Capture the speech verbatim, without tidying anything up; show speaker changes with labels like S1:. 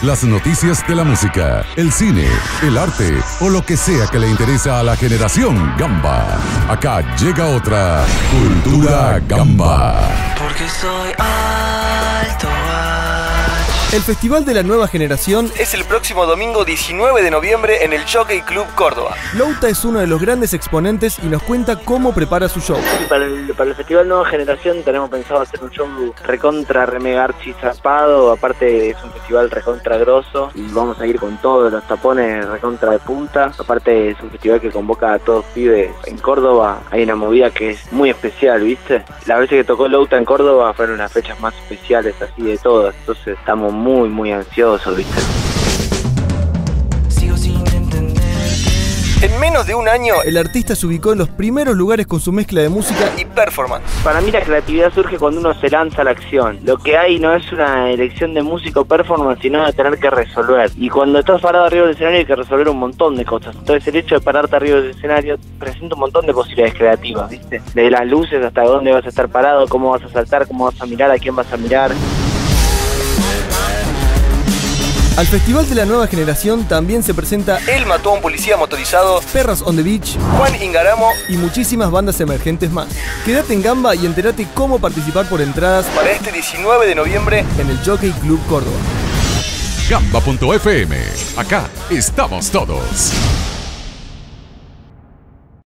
S1: las noticias de la música, el cine, el arte o lo que sea que le interesa a la generación Gamba. Acá llega otra Cultura Gamba.
S2: Porque soy alto.
S3: El Festival de la Nueva Generación
S4: es el próximo domingo diecinueve de noviembre en el Jockey Club Córdoba.
S3: Louta es uno de los grandes exponentes y nos cuenta cómo prepara su show.
S5: Sí, para, el, para el Festival Nueva Generación tenemos pensado hacer un show recontra remegarchi zarpado. Aparte es un festival recontra grosso y vamos a ir con todos los tapones recontra de punta. Aparte es un festival que convoca a todos pibes. En Córdoba hay una movida que es muy especial, ¿viste? Las veces que tocó Louta en Córdoba fueron las fechas más especiales así de todas. Entonces estamos muy muy ansiosos, ¿viste?
S2: Sigo sin entender.
S4: En menos de un año,
S3: el artista se ubicó en los primeros lugares con su mezcla de música
S4: y performance.
S5: Para mí la creatividad surge cuando uno se lanza a la acción. Lo que hay no es una elección de música o performance, sino de tener que resolver. Y cuando estás parado arriba del escenario hay que resolver un montón de cosas. Entonces el hecho de pararte arriba del escenario presenta un montón de posibilidades creativas, ¿viste? Desde las luces hasta dónde vas a estar parado, cómo vas a saltar, cómo vas a mirar, a quién vas a mirar.
S3: Al Festival de la Nueva Generación también se presenta
S4: Él mató a un policía motorizado,
S3: Perras on the Beach,
S4: Juan Ingaramo
S3: y muchísimas bandas emergentes más. Quédate en Gamba y entérate cómo participar por entradas
S4: para este diecinueve de noviembre
S3: en el Jockey Club Córdoba.
S1: Gamba punto f m. Acá estamos todos.